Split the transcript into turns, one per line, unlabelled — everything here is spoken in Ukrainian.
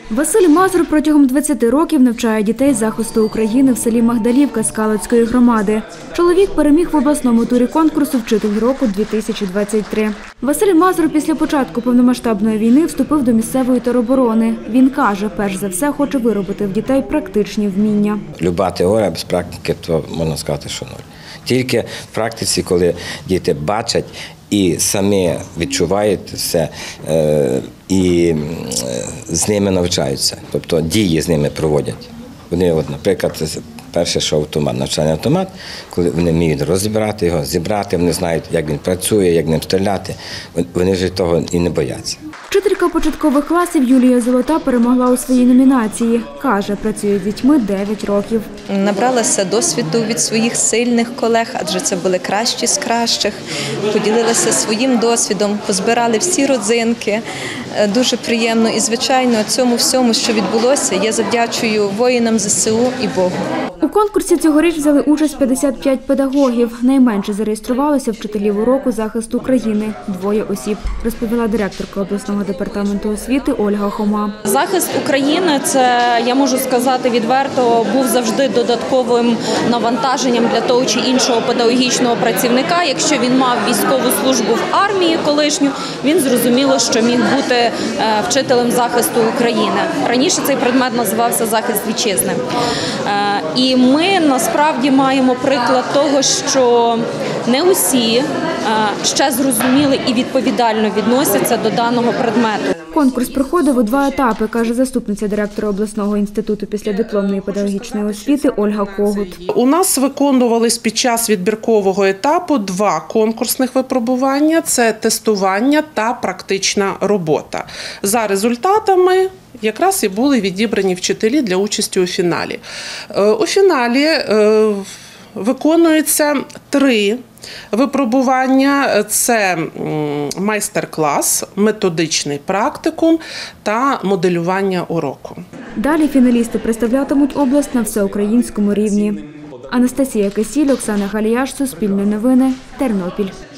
Василь Мазур протягом 20 років навчає дітей захисту України в селі Магдалівка Скалацької громади. Чоловік переміг в обласному турі конкурсу «Вчитель року-2023». Василь Мазур після початку повномасштабної війни вступив до місцевої тероборони. Він каже, перш за все хоче виробити в дітей практичні вміння.
Люба теорія без практики, то можна сказати, що нуль. Тільки в практиці, коли діти бачать і самі відчувають все, і з ними навчаються, тобто дії з ними проводять. Вони, наприклад, перше, що автомат, навчальний автомат, коли вони вміють розібрати його, зібрати, вони знають, як він працює, як ним стріляти, вони ж того і не бояться.
Вчителька початкових класів Юлія Золота перемогла у своїй номінації. Каже, працює з дітьми 9 років.
Набралася досвіду від своїх сильних колег, адже це були кращі з кращих. Поділилася своїм досвідом, позбирали всі родзинки. Дуже приємно. І, звичайно, цьому всьому, що відбулося, я завдячую воїнам ЗСУ і Богу.
У конкурсі цьогоріч взяли участь 55 педагогів. Найменше зареєструвалося вчителів уроку захисту України – 2 осіб, розповіла директорка обласного департаменту освіти Ольга Хома.
Захист України – це, я можу сказати відверто, був завжди додатковим навантаженням для того чи іншого педагогічного працівника. Якщо він мав військову службу в армії колишню, він зрозуміло, що міг бути вчителем захисту України. Раніше цей предмет називався захист вітчизни. І ми насправді маємо приклад того, що не усі ще зрозуміли і відповідально відносяться до даного предмету.
Конкурс проходив у 2 етапи, каже заступниця директора обласного інституту післядипломної педагогічної освіти Ольга Когут.
У нас виконувались під час відбіркового етапу 2 конкурсних випробування – це тестування та практична робота. За результатами якраз і були відібрані вчителі для участі у фіналі. У фіналі виконується 3 випробування – це майстер-клас, методичний практикум та моделювання уроку.
Далі фіналісти представлятимуть область на всеукраїнському рівні. Анастасія Кисіль, Оксана Галіяш, Суспільне новини, Тернопіль.